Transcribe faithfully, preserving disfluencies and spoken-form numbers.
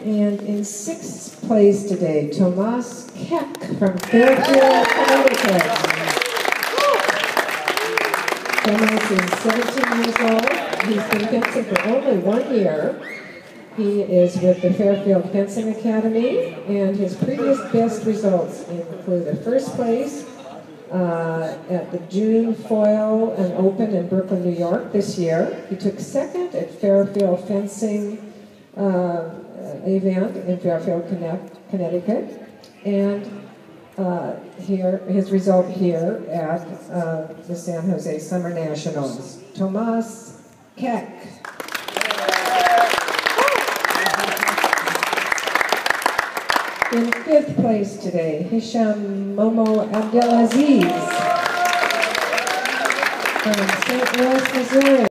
And in sixth place today, Tomas Koeck from Fairfield, Connecticut. Tomas is seventeen years old. He's been fencing for only one year. He is with the Fairfield Fencing Academy, and his previous best results include a first place uh, at the June Foil and Open in Brooklyn, New York this year. He took second at Fairfield Fencing uh, event in Fairfield, Connecticut, and uh, here his result here at uh, the San Jose Summer Nationals. Tomas Koeck. In fifth place today, Hisham Momo Abdelaziz from Saint Louis, Missouri.